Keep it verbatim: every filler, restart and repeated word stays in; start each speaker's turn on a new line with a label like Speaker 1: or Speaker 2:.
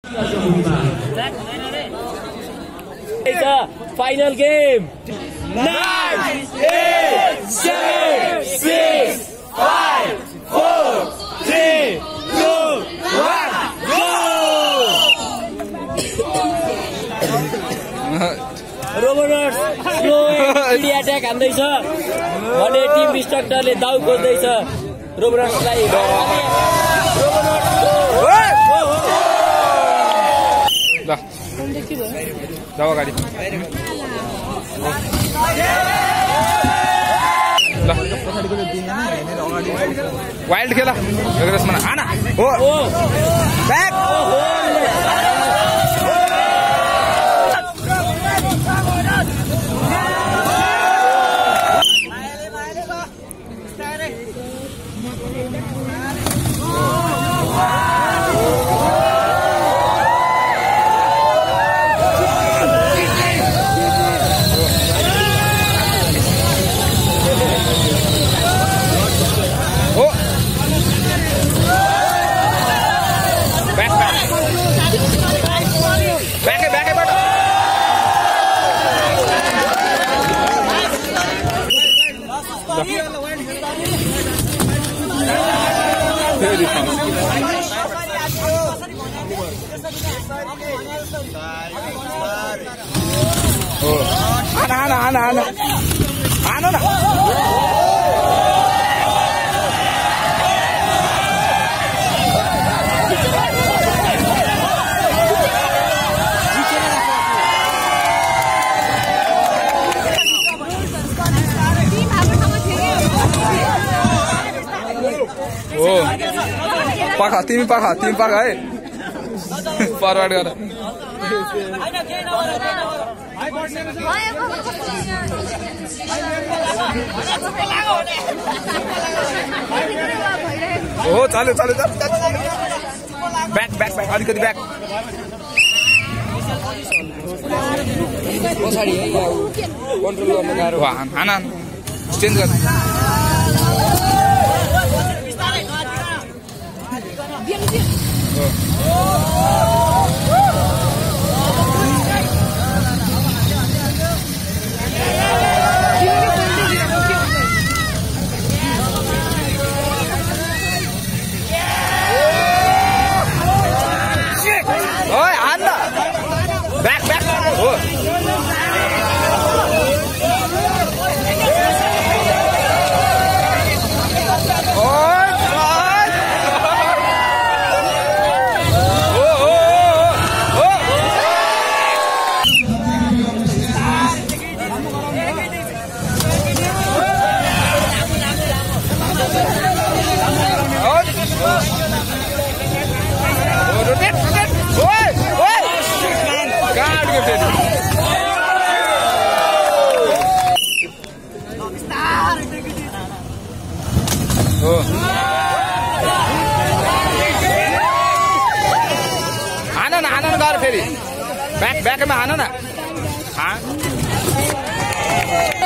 Speaker 1: Final game. Nine, eight, seven, six, five, four, three, two, one, go! Robonuts slow speedy attack हान्दैछ भने team डिस्ट्रक्टरले दाउ खोज्दैछ रोबोनट्सलाई
Speaker 2: ल जाऊ गाडी ल वाइल्ड खेला एग्रेसमा आना हो back Ana, ana, ana, ana, ana, ana. Oh, pakai, tim pakai, tim pakai. Forward gara. Oh, चाल्यो चाल्यो चाल्यो ब्याक ब्याक ब्याक अलिकति ब्याक पछाडी है या कन्ट्रोल गर्न गाह्रो हाना चेन्ज गर्न हाना ना हाना ना गाह्रो फेरि ब्याक ब्याकमा हाना ना